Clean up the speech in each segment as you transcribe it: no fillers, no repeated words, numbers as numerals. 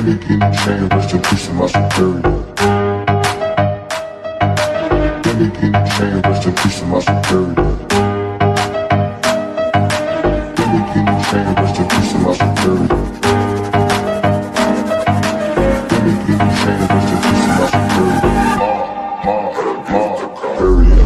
me get the chain, rest in peace to my superior. Let me get the chain, rest in peace to my superior. Let me get the chain, rest in peace to my superior. Let me get the chain, rest in peace to my superior. Superior.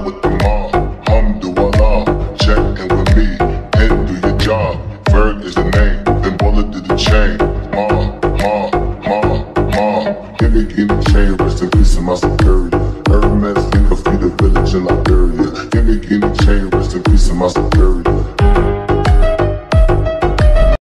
Berg is the